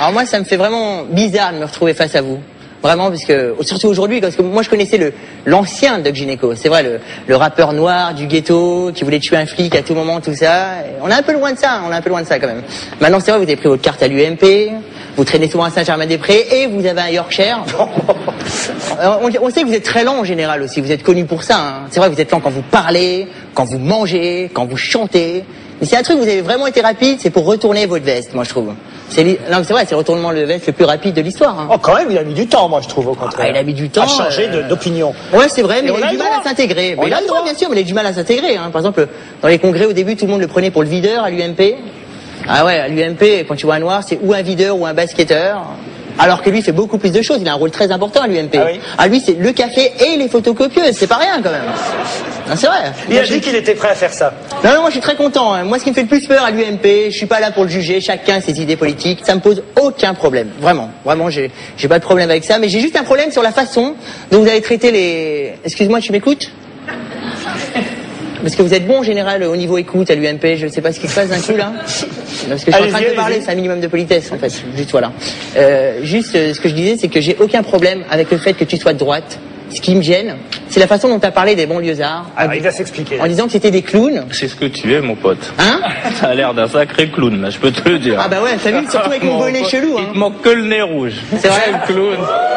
Alors moi, ça me fait vraiment bizarre de me retrouver face à vous. Vraiment, parce que, surtout aujourd'hui, parce que moi je connaissais l'ancien Doc Gynéco. C'est vrai, le rappeur noir du ghetto, qui voulait tuer un flic à tout moment, tout ça. On est un peu loin de ça, quand même. Maintenant, c'est vrai, vous avez pris votre carte à l'UMP, vous traînez souvent à Saint-Germain-des-Prés, et vous avez un Yorkshire. On sait que vous êtes très lent en général aussi, vous êtes connu pour ça, hein. C'est vrai, vous êtes lent quand vous parlez, quand vous mangez, quand vous chantez. Mais c'est un truc, vous avez vraiment été rapide, c'est pour retourner votre veste, moi je trouve. Non, c'est vrai, c'est le retournement de veste le plus rapide de l'histoire. Hein. Oh, quand même, il a mis du temps, moi je trouve, au contraire. Ah, il a mis du temps. À changer d'opinion. Ouais, c'est vrai, mais il a eu du mal à s'intégrer. Mais il a le droit, bien sûr, mais il a eu du mal à s'intégrer. Hein. Par exemple, dans les congrès, au début, tout le monde le prenait pour le videur à l'UMP. Ah ouais, à l'UMP, quand tu vois un noir, c'est ou un videur ou un basketteur. Alors que lui fait beaucoup plus de choses, il a un rôle très important à l'UMP. Ah oui. À lui, c'est le café et les photocopieuses, c'est pas rien quand même. Non, c'est vrai. Il a dit qu'il était prêt à faire ça. Non, moi je suis très content. Hein. Moi, ce qui me fait le plus peur à l'UMP, je suis pas là pour le juger, chacun ses idées politiques, ça me pose aucun problème. Vraiment, j'ai pas de problème avec ça, mais j'ai juste un problème sur la façon dont vous avez traité les... Excuse-moi, tu m'écoutes ? Parce que vous êtes bon en général au niveau écoute à l'UMP, je sais pas ce qui se passe d'un coup là. Parce que je suis en train de te parler, c'est un minimum de politesse en fait. Juste voilà. Ce que je disais, c'est que j'ai aucun problème avec le fait que tu sois de droite. Ce qui me gêne, c'est la façon dont tu as parlé des banlieusards. Alors, il va s'expliquer. En disant que c'était des clowns. C'est ce que tu es, mon pote. Hein? Ça a l'air d'un sacré clown, là, je peux te le dire. Ah bah ouais, t'as vu, surtout avec mon bonnet chelou. Hein. Il te manque que le nez rouge. C'est vrai, le clown.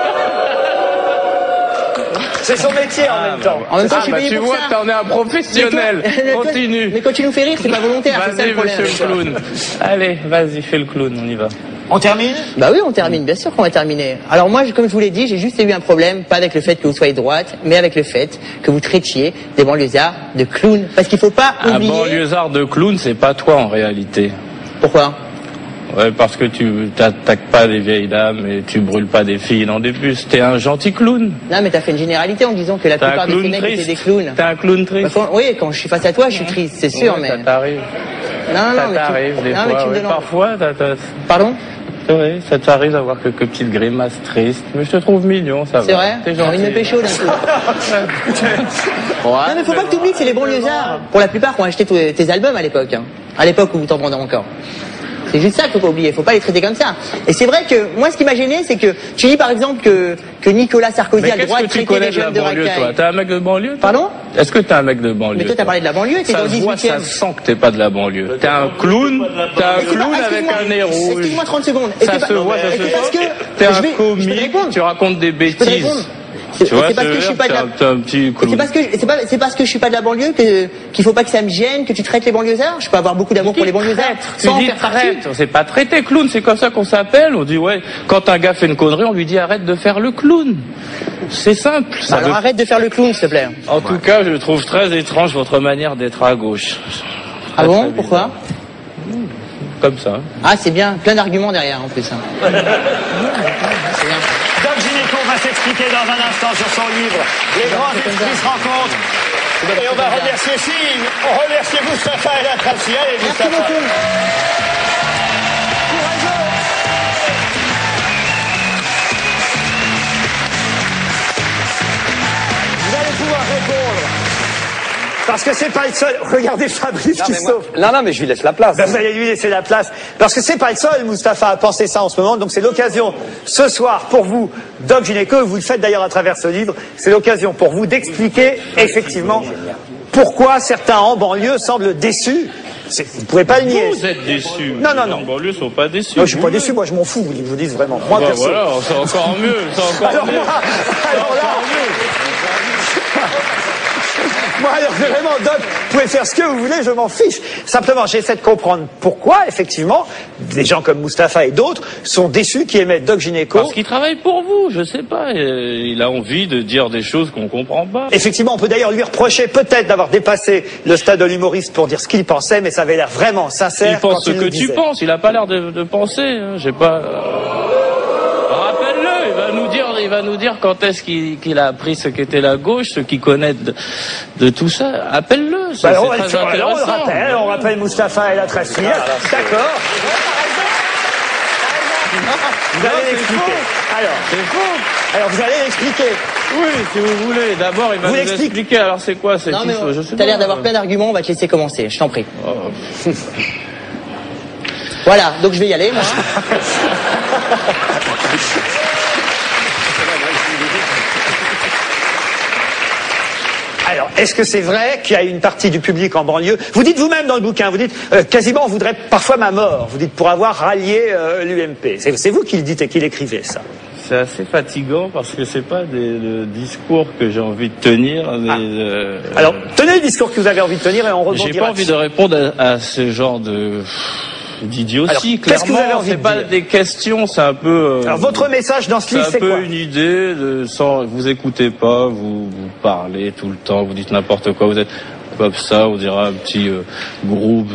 C'est son métier en même temps. En même temps, je suis payé tu pour vois, ça. t'en es un professionnel. Continue. Mais quand tu nous fais rire, c'est pas volontaire, c'est ça le Vas-y, problème. monsieur le clown. Allez, vas-y, fais le clown, on y va. On termine? Bah oui, on termine, bien sûr qu'on va terminer. Alors moi, comme je vous l'ai dit, j'ai juste eu un problème, pas avec le fait que vous soyez droite, mais avec le fait que vous traitiez des banlieusards de clowns. Parce qu'il faut pas oublier... Un banlieusard de clown, c'est pas toi en réalité. Pourquoi? Ouais, parce que tu t'attaques pas des vieilles dames et tu brûles pas des filles dans des bus. T'es un gentil clown. Non, mais t'as fait une généralité en disant que la plupart de ces mecs étaient des clowns. T'es un clown triste. Bah, oui, quand je suis face à toi, je suis triste, c'est sûr, Ouais, mais... Ça t'arrive. Non, Ça mais t'arrive des fois. Ouais. Parfois, Pardon? Oui, ça t'arrive d'avoir quelques petites grimaces tristes, mais je te trouve mignon, ça va. C'est vrai? T'es J'ai envie de me gentil. pécho d'un coup. Non, mais faut pas que t'oublies que c'est les banlieusards, pour la plupart, qui ont acheté tes albums à l'époque. Hein. À l'époque où t'en vendais encore. C'est juste ça qu'il faut pas oublier, faut pas les traiter comme ça. Et c'est vrai que, moi, ce qui m'a gêné, c'est que tu dis par exemple que Nicolas Sarkozy a le droit de traiter les jeunes de racailles. T'es un mec de banlieue, toi? Pardon? Est-ce que t'es un mec de banlieue? Mais toi, t'as parlé de la banlieue, t'es dans le 18e. Ça sent que t'es pas de la banlieue. T'es un clown, avec un nez rouge. Excuse-moi 30 secondes. Ça se voit, ça se sent. T'es un comique, tu racontes des bêtises. Tu vois, c'est parce que je suis pas de la... un petit clown. C'est parce que je suis pas de la banlieue qu'il faut pas que ça me gêne, que tu traites les banlieusards. Je peux avoir beaucoup d'amour pour les banlieusards sans en faire partie. C'est pas traiter clown, c'est comme ça qu'on s'appelle. On dit ouais, quand un gars fait une connerie, on lui dit arrête de faire le clown. C'est simple. Alors arrête de faire le clown, s'il te plaît. En tout cas, je trouve très étrange votre manière d'être à gauche. Ah bon? Pourquoi? Comme ça. Ah, c'est bien, plein d'arguments derrière en plus. Hein. C'est bien. Doc Gynéco va s'expliquer dans un instant sur son livre Les grands esprits se rencontrent. Et on va remercier on remercie Moustapha et la Tracia et Merci Moustapha. beaucoup. Vous allez pouvoir répondre. Parce que c'est pas le seul. Regardez Fabrice qui sauve. Non, mais je lui laisse la place. Ben, vous allez lui laisser la place. Parce que c'est pas le seul, Moustapha, à penser ça en ce moment. Donc c'est l'occasion, ce soir, pour vous, Doc Gynéco, et vous le faites d'ailleurs à travers ce livre, c'est l'occasion pour vous d'expliquer, effectivement, pourquoi certains en banlieue semblent déçus. Vous ne pouvez pas le nier. Vous êtes déçus. Non. Les gens de banlieue sont pas déçus. Non, je suis pas déçu, moi je m'en fous, vous vous dites vraiment. Moi, Bah perso. voilà, c'est encore mieux, Alors alors vraiment, Doc, vous pouvez faire ce que vous voulez, je m'en fiche. Simplement, j'essaie de comprendre pourquoi, effectivement, des gens comme Moustapha et d'autres sont déçus qui émettent Doc Gynéco. Parce qu'il travaille pour vous, je sais pas. Il a envie de dire des choses qu'on comprend pas. Effectivement, on peut d'ailleurs lui reprocher peut-être d'avoir dépassé le stade de l'humoriste pour dire ce qu'il pensait, mais ça avait l'air vraiment sincère. Il pense quand ce que tu penses, il a pas l'air de penser. Hein. J'ai pas... Rappelle-le, il va nous dire quand est-ce qu'il a appris ce qu'était la gauche, ce qu'il connaît de tout ça. Appelle-le, c'est très intéressant. On rappelle Moustapha et la Tracia. D'accord. Vous allez l'expliquer. C'est faux. Alors vous allez l'expliquer. Oui, si vous voulez. D'abord, il va nous expliquer. Alors c'est quoi cette histoire? T'as l'air d'avoir plein d'arguments, on va te laisser commencer, je t'en prie. Voilà, donc je vais y aller, moi. est-ce que c'est vrai qu'il y a une partie du public en banlieue? Vous dites vous-même dans le bouquin, vous dites quasiment on voudrait parfois ma mort. Vous dites pour avoir rallié l'UMP. C'est vous qui le dites et qui l'écrivez, ça. C'est assez fatigant parce que c'est pas le discours que j'ai envie de tenir. Alors, tenez le discours que vous avez envie de tenir et on rebondira. J'ai pas envie de répondre à ce genre d'idiotie. Qu'est-ce que vous avez envie de dire? C'est pas des questions, c'est un peu. Alors, votre message dans ce livre, c'est quoi? C'est un peu une idée vous écoutez pas, vous parlez tout le temps, vous dites n'importe quoi, vous êtes comme ça, on dirait un petit groupe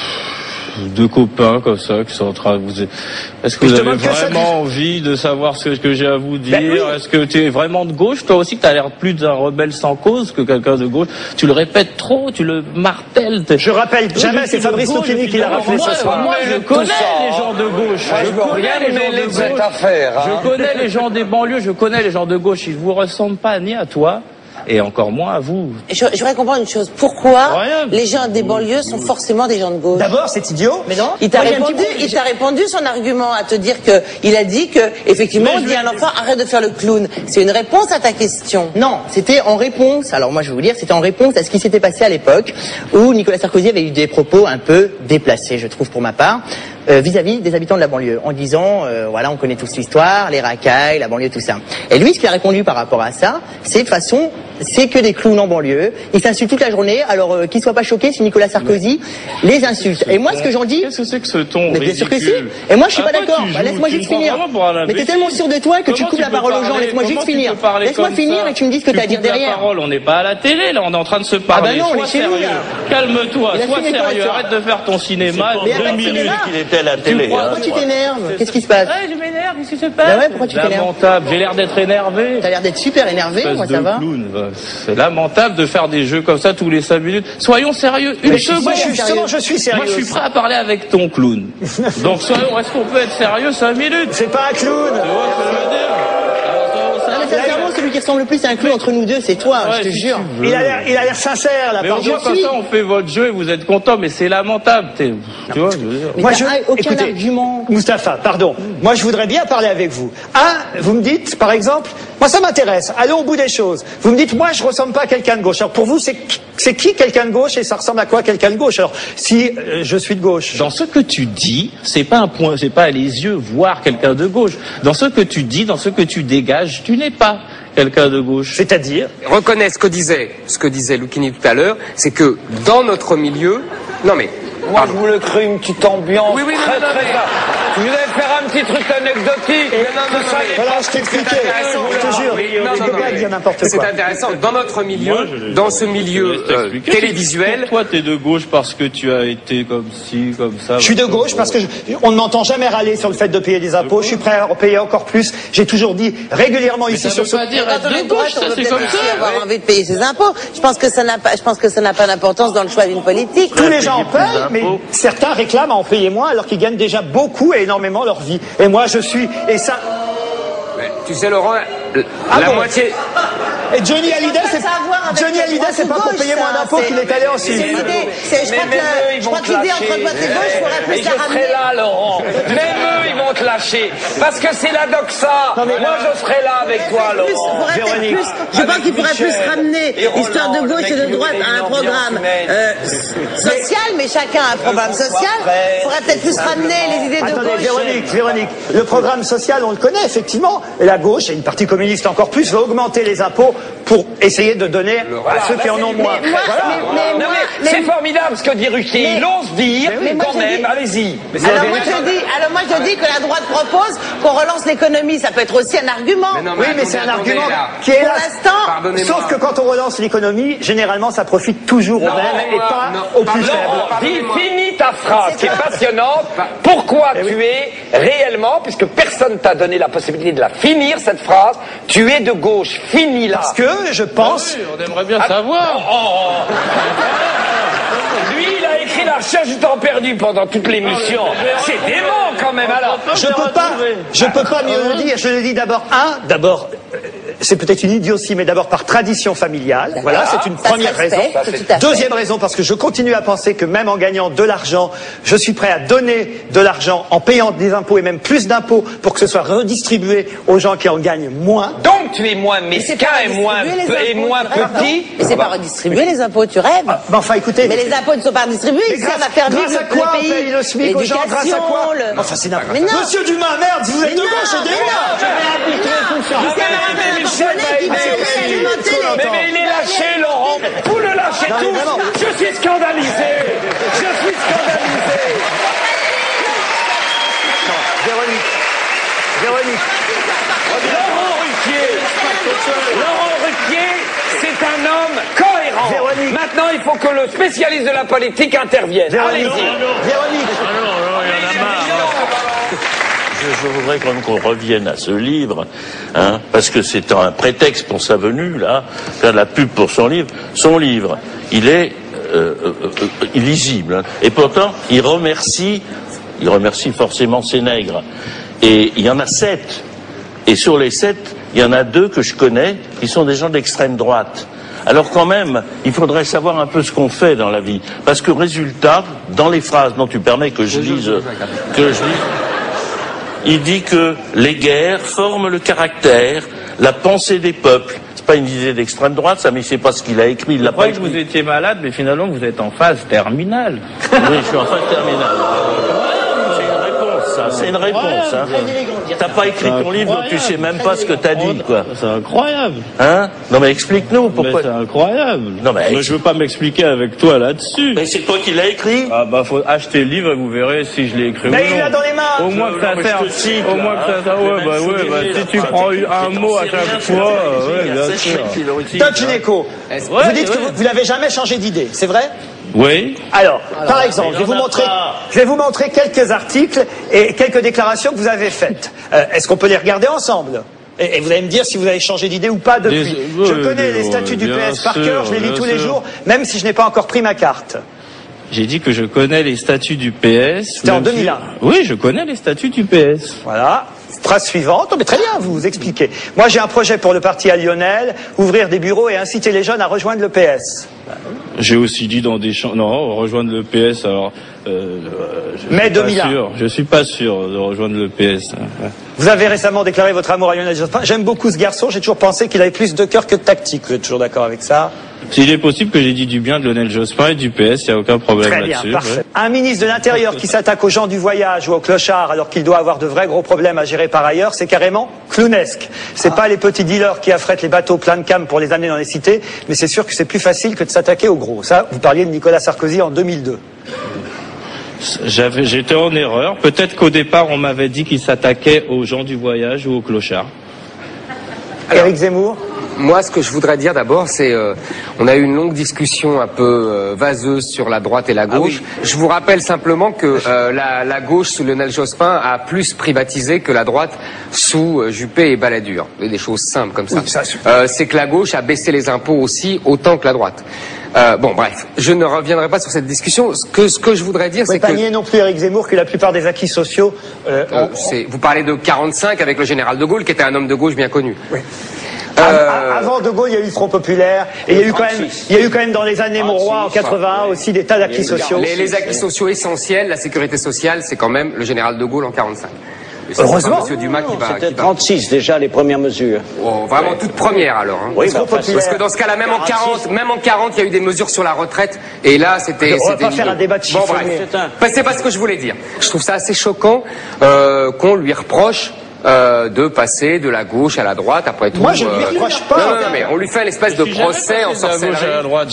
de copains comme ça qui sont en train de vous. Est-ce que vous avez vraiment envie de savoir ce que j'ai à vous dire? Oui. Est-ce que tu es vraiment de gauche? Toi aussi, tu as l'air plus d'un rebelle sans cause que quelqu'un de gauche. Tu le répètes trop, tu le martèles. Je rappelle jamais, c'est Fabrice Lucchini qui l'a rappelé ce soir. Moi, je connais les gens de gauche. Je connais les gens de gauche. Je connais les gens des banlieues, je connais les gens de gauche. Ils vous ressemblent pas ni à toi. Et encore moins à vous. Je voudrais comprendre une chose. Pourquoi les gens des banlieues sont forcément des gens de gauche? D'abord, c'est idiot. Mais non. Il t'a répondu son argument à te dire que il a dit que effectivement on dit à un enfant arrête de faire le clown. C'est une réponse à ta question. Non, c'était en réponse. Alors moi je vais vous dire, c'était en réponse à ce qui s'était passé à l'époque où Nicolas Sarkozy avait eu des propos un peu déplacés, je trouve pour ma part, vis-à-vis des habitants de la banlieue, en disant voilà, on connaît tous l'histoire, les racailles, la banlieue, tout ça. Et lui, ce qu'il a répondu par rapport à ça, c'est de toute façon, c'est que des clowns en banlieue. Ils s'insultent toute la journée. Alors qu'ils soient pas choqués si Nicolas Sarkozy les insulte. Et moi, ce que j'en dis, qu'est-ce que c'est que ce ton mais bien sûr que si. Et moi, je suis pas d'accord. Laisse-moi juste finir. Mais t'es tellement sûr de toi que tu coupes la parole aux gens. Laisse-moi juste finir. Laisse-moi finir et tu me dis ce que t'as à dire derrière. On n'est pas à la télé, là. On est en train de se parler. Ah bah non, on est chez nous. Calme-toi. Sois sérieux. Arrête de faire ton cinéma. 2 minutes qu'il était à la télé. Pourquoi tu t'énerves? Qu'est-ce qui se passe? Je m'énerve. Qu'est-ce qui se passe? Bah ouais, pourquoi tu t'énerves? Lamentable. J'ai l'air d'être énervé. T'as l'air d'être super énervé. Moi, ça va. C'est lamentable de faire des jeux comme ça tous les 5 minutes. Soyons sérieux. Une seconde. Je suis sérieux. Moi, je suis prêt à parler avec ton clown. Donc, soyons, est-ce qu'on peut être sérieux 5 minutes? C'est pas un clown. Tu vois ce que je veux dire? Sincèrement, celui qui ressemble le plus à un clown entre nous deux, c'est toi, je te jure. Il a l'air sincère, là. Mais au moins, comme ça, on fait votre jeu et vous êtes content, mais c'est lamentable. Tu vois, je veux dire. Moi, aucun argument. Moustapha, pardon. Moi, je voudrais bien parler avec vous. Vous me dites, par exemple, moi, ça m'intéresse. Allons au bout des choses. Vous me dites, moi, je ressemble pas à quelqu'un de gauche. Alors, pour vous, c'est qui quelqu'un de gauche et ça ressemble à quoi quelqu'un de gauche? Alors, si je suis de gauche. Dans ce que tu dis, c'est pas un point, c'est pas à les yeux voir quelqu'un de gauche. Dans ce que tu dis, dans ce que tu dégages, tu n'es pas quelqu'un de gauche. C'est-à-dire? Reconnais ce que disait Lucchini tout à l'heure, c'est que dans notre milieu, non mais. Moi, je voulais créer une petite ambiance. Oui, très. Je voulais faire un petit truc anecdotique. Voilà, je t'expliquais. Je te jure. C'est intéressant. Dans notre milieu, dans ce milieu télévisuel. Toi, t'es de gauche parce que tu as été comme ci, comme ça. Je suis de gauche parce que on ne m'entend jamais râler sur le fait de payer des impôts. Je suis prêt à en payer encore plus. J'ai toujours dit régulièrement ici sur ce. Ça veut pas dire être de gauche, ça c'est comme ça. Avoir envie de payer ses impôts. Je pense que ça n'a pas d'importance dans le choix d'une politique. Tous les gens en payent, mais certains réclament à en payer moins alors qu'ils gagnent déjà beaucoup et énormément leur vie. Et moi, je suis... Et ça... Mais, tu sais, Laurent, la moitié... Et Johnny Hallyday, c'est pas pour payer moins d'impôts qu'il est allé en Suisse. Je crois que l'idée entre droite et gauche, il faudrait plus la ramener. Je serai là, Laurent. Même eux, ils vont te lâcher. Parce que c'est la doxa. Moi, je serai là avec toi, Laurent. Je pense qu'il pourrait plus ramener l'histoire de gauche et de droite à un programme social, mais chacun a un programme social. Il faudrait peut-être plus ramener les idées de gauche. Véronique, le programme social, on le connaît, effectivement. Et la gauche, et une partie communiste encore plus, va augmenter les impôts pour essayer de donner à ceux qui en ont moins. C'est formidable ce que dit Ruquier. Il ose dire, quand même, allez-y. Alors moi je dis que la droite propose qu'on relance l'économie. Ça peut être aussi un argument. Oui, mais c'est un argument qui est là. Sauf que quand on relance l'économie, généralement, ça profite toujours aux mêmes et pas aux plus faibles. Finis ta phrase qui est passionnante. Pourquoi tu es réellement, puisque personne t'a donné la possibilité de la finir, cette phrase, tu es de gauche. Finis-la. Parce que je pense... Oui, on aimerait bien savoir. Lui, il a écrit La recherche du temps perdu pendant toute l'émission. C'est dément quand même. Alors, je peux pas mieux le dire. Je le dis d'abord. c'est peut-être une idiotie, mais d'abord par tradition familiale. Voilà, c'est une première raison. Deuxième raison, parce que je continue à penser que même en gagnant de l'argent, je suis prêt à donner de l'argent en payant des impôts et même plus d'impôts pour que ce soit redistribué aux gens qui en gagnent moins. Donc tu es moins mesquin et moins petit. Mais c'est pas redistribuer les impôts, tu rêves. Mais enfin, écoutez. Mais les impôts ne sont pas redistribués, ils servent à faire vivre grâce à quoi le pays. on paye le SMIC aux gens? Grâce à quoi? Enfin, c'est n'importe quoi. Monsieur Dumas, merde, vous êtes de gauche, aidez-moi. Mais il est lâché, Laurent. Vous le lâchez tous. Je suis scandalisé. Véronique. Laurent Ruquier, c'est un homme cohérent. Véronique. Maintenant, il faut que le spécialiste de la politique intervienne. Allez-y. Véronique. Je voudrais quand même qu'on revienne à ce livre, hein, parce que c'est un prétexte pour sa venue, là, faire de la pub pour son livre. Son livre, il est illisible, hein, et pourtant, il remercie forcément ses nègres. Et il y en a 7. Et sur les 7, il y en a 2 que je connais, qui sont des gens d'extrême droite. Alors quand même, il faudrait savoir un peu ce qu'on fait dans la vie. Parce que résultat, dans les phrases dont tu permets que je lise, il dit que les guerres forment le caractère, la pensée des peuples. C'est pas une idée d'extrême droite, ça, mais c'est pas ce qu'il a écrit, il l'a pas écrit. Vous étiez malade, mais finalement vous êtes en phase terminale. Oui, je suis en phase terminale. C'est une réponse, hein. T'as pas écrit ton livre, donc tu sais même pas ce que t'as dit, quoi. C'est incroyable. Hein? Non, mais explique-nous pourquoi. Mais c'est incroyable. Non, mais je veux pas m'expliquer avec toi là-dessus. Mais c'est toi qui l'as écrit. Ah, bah, faut acheter le livre et vous verrez si je l'ai écrit ou non. Mais il l'a dans les mains. Au moins que ça sert. Au moins que ça sert. Ouais, si tu prends un mot à chaque fois, ouais, bien sûr. Doc Gynéco, vous dites que vous n'avez jamais changé d'idée, c'est vrai? Oui. Alors, par exemple, je vais vous montrer quelques articles et quelques déclarations que vous avez faites. Est-ce qu'on peut les regarder ensemble? Et vous allez me dire si vous avez changé d'idée ou pas depuis. Je connais les statuts du PS par cœur, je les lis tous les jours, même si je n'ai pas encore pris ma carte. J'ai dit que je connais les statuts du PS. C'était en 2001. Oui, je connais les statuts du PS. Voilà. Phrase suivante. Oh, mais très bien, vous vous expliquez. Moi, j'ai un projet pour le parti à Lionel, ouvrir des bureaux et inciter les jeunes à rejoindre le PS. J'ai aussi dit dans des champs... Non, rejoindre le PS, alors... Mais 2001. Je suis pas sûr de rejoindre le PS. Vous avez récemment déclaré votre amour à Lionel Jospin. J'aime beaucoup ce garçon, j'ai toujours pensé qu'il avait plus de cœur que de tactique. Vous êtes toujours d'accord avec ça? S'il est possible que j'ai dit du bien de Lionel Jospin et du PS, il n'y a aucun problème là-dessus. Très bien, parfait. Ouais. Un ministre de l'Intérieur qui s'attaque aux gens du voyage ou aux clochards alors qu'il doit avoir de vrais gros problèmes à gérer par ailleurs, c'est carrément clownesque. C'est pas les petits dealers qui affrètent les bateaux pleins de cam pour les amener dans les cités, mais c'est sûr que c'est plus facile que de s'attaquer aux gros. Ça, vous parliez de Nicolas Sarkozy en 2002. J'étais en erreur. Peut-être qu'au départ, on m'avait dit qu'il s'attaquait aux gens du voyage ou aux clochards. Éric Zemmour? Moi, ce que je voudrais dire d'abord, c'est on a eu une longue discussion un peu vaseuse sur la droite et la gauche. Ah oui. Je vous rappelle simplement que la gauche sous Lionel Jospin a plus privatisé que la droite sous Juppé et Balladur. Des choses simples comme ça. Oui, c'est que la gauche a baissé les impôts aussi autant que la droite. Bon, bref, je ne reviendrai pas sur cette discussion. Ce que je voudrais dire, c'est que... Vous ne pas nier non plus, Éric Zemmour, que la plupart des acquis sociaux... Vous parlez de 45 avec le général de Gaulle, qui était un homme de gauche bien connu. Oui. Avant De Gaulle, il y a eu le Front Populaire, et il y a eu quand même dans les années Mauroy, en 81, aussi des tas d'acquis sociaux. Les acquis sociaux essentiels, la sécurité sociale, c'est quand même le général de Gaulle en 45. Heureusement. Monsieur Dumas qui va. C'était 36 déjà les premières mesures. Oh, vraiment toute première alors. Hein. Oui, parce que dans ce cas-là, même en 40, il y a eu des mesures sur la retraite. Et là, c'était. On va pas faire un débat de chiffres. Bon, bref. C'est pas ce que je voulais dire. Je trouve ça assez choquant qu'on lui reproche. De passer de la gauche à la droite, après tout. Moi, je ne lui reproche pas. Non, mais on lui fait une espèce de procès en sorcellerie. À la droite.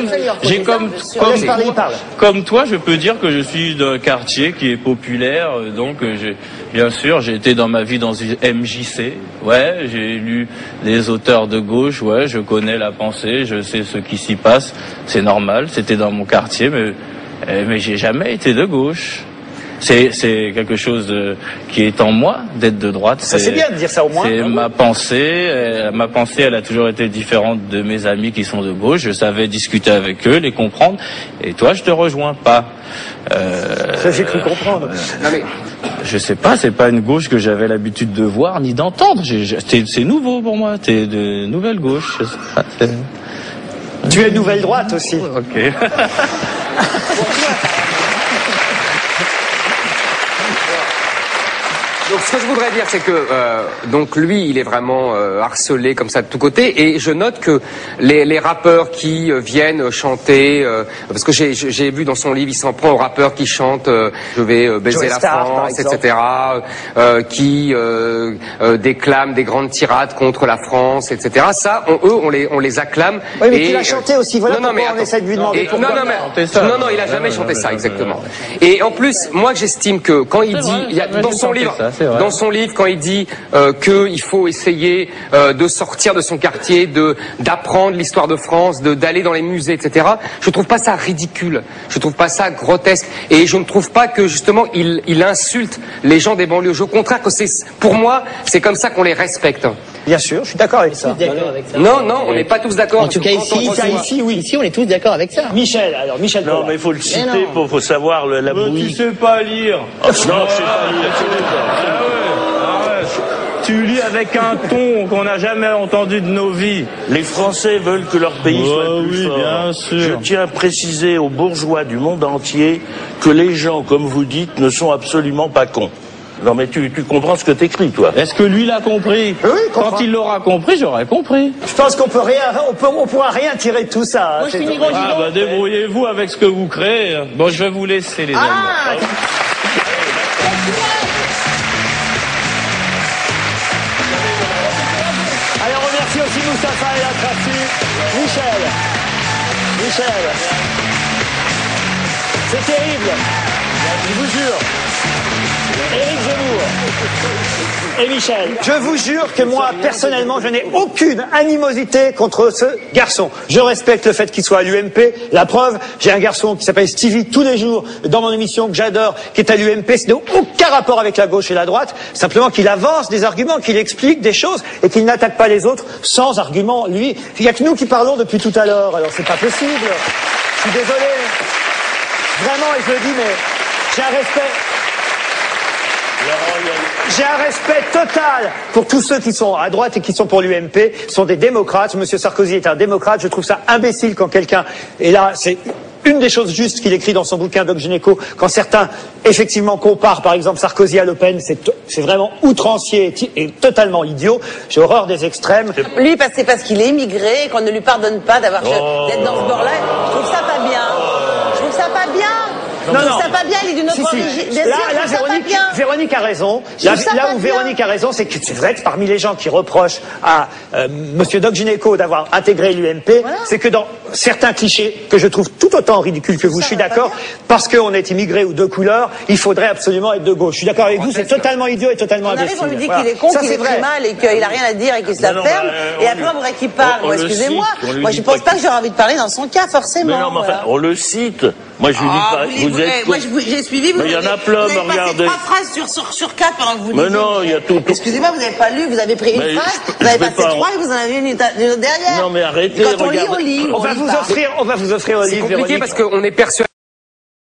Comme toi, je peux dire que je suis d'un quartier qui est populaire, donc bien sûr, j'ai été dans ma vie dans une MJC. Ouais, j'ai lu les auteurs de gauche. Ouais, je connais la pensée, je sais ce qui s'y passe. C'est normal. C'était dans mon quartier, mais j'ai jamais été de gauche. C'est quelque chose qui est en moi d'être de droite. Ça c'est bien de dire ça au moins. C'est ma pensée. Ma pensée, elle a toujours été différente de mes amis qui sont de gauche. Je savais discuter avec eux, les comprendre. Et toi, je te rejoins pas. Ça j'ai cru comprendre. Non mais Je sais pas, c'est pas une gauche que j'avais l'habitude de voir ni d'entendre. C'est nouveau pour moi, t'es de nouvelle gauche. Je sais pas, tu es nouvelle droite aussi. Ok. Donc ce que je voudrais dire, c'est que donc lui, il est vraiment harcelé comme ça de tous côtés, et je note que les rappeurs qui viennent chanter, parce que j'ai vu dans son livre, il s'en prend aux rappeurs qui chantent je vais baiser la France, etc., qui déclament des grandes tirades contre la France, etc. Ça, on les acclame. Oui, mais il a chanté aussi. Voilà pourquoi on essaie de lui demander. Non, il a jamais chanté ça, exactement. Et en plus, moi, j'estime que quand il dit, dans son livre. Dans son livre, quand il dit qu'il faut essayer de sortir de son quartier, d'apprendre l'histoire de France, d'aller dans les musées, etc., je trouve pas ça ridicule, je trouve pas ça grotesque, et je ne trouve pas que justement il insulte les gens des banlieues. Au contraire, que pour moi, c'est comme ça qu'on les respecte. Bien sûr, je suis d'accord avec ça. Non, on n'est pas tous d'accord. En tout cas, ici, oui. Ici, on est tous d'accord avec ça. Michel. Non, mais il faut le citer, faut savoir la bouillie. Tu sais pas lire. Non, je sais pas lire. Tu lis avec un ton qu'on n'a jamais entendu de nos vies. Les Français veulent que leur pays soit le plus fort. Bien sûr. Je tiens à préciser aux bourgeois du monde entier que les gens, comme vous dites, ne sont absolument pas cons. Non mais tu comprends ce que t'écris, toi. Est-ce que lui l'a compris? Oui, quand il l'aura compris, j'aurai compris. Je pense qu'on pourra rien tirer de tout ça. Moi, je finis gros Ah bah débrouillez-vous avec ce que vous créez. Bon, je vais vous laisser les amis. Allez, on remercie aussi Moustapha et la Trafu. Michel. C'est terrible. Je vous jure. Éric Zemmour et Michel. Je vous jure que moi, personnellement, je n'ai aucune animosité contre ce garçon. Je respecte le fait qu'il soit à l'UMP. La preuve, j'ai un garçon qui s'appelle Stevie tous les jours dans mon émission que j'adore, qui est à l'UMP. Ce n'a aucun rapport avec la gauche et la droite. Simplement qu'il avance des arguments, qu'il explique des choses et qu'il n'attaque pas les autres sans argument. Lui, il n'y a que nous qui parlons depuis tout à l'heure. Alors c'est pas possible. Je suis désolé. Vraiment, et je le dis, mais j'ai un respect. J'ai un respect total pour tous ceux qui sont à droite et qui sont pour l'UMP, sont des démocrates. Monsieur Sarkozy est un démocrate. Je trouve ça imbécile quand quelqu'un, et là, c'est une des choses justes qu'il écrit dans son bouquin Doc Gynéco, quand certains, effectivement, comparent, par exemple, Sarkozy à Le Pen, c'est vraiment outrancier et totalement idiot. J'ai horreur des extrêmes. Lui, c'est parce qu'il est immigré et qu'on ne lui pardonne pas d'être dans ce bord-là. Je trouve ça pas bien. Je trouve ça pas bien. Non. Ça pas bien, il est d'une autre origine. Là, Véronique a raison. Là où Véronique a raison, c'est que c'est vrai que parmi les gens qui reprochent à Monsieur Doc Gynéco d'avoir intégré l'UMP, c'est que dans certains clichés que je trouve tout autant ridicules que vous, je suis d'accord, parce qu'on est immigré ou de couleur, il faudrait absolument être de gauche. Je suis d'accord avec vous, c'est totalement idiot et totalement imbécile. On lui dit qu'il est con, qu'il écrit mal et qu'il a rien à dire et qu'il se la ferme, et après on voudrait qu'il parle. Excusez-moi, moi je pense pas que j'aurais envie de parler dans son cas, forcément. Mais non, mais enfin, on le cite. Moi, je lui dis pas. Vous êtes. Moi, j'ai suivi. Mais il y en a plein, vous avez regardez. Passé 3 phrases sur 4 pendant que vous Mais non, il y a tout. Excusez-moi, vous n'avez pas lu, vous avez pris une phrase, vous avez passé 3 et vous en avez une autre derrière. Non, mais arrêtez. Quand on lit, on lit. On va vous offrir au livre. C'est compliqué parce qu'on est persuadé.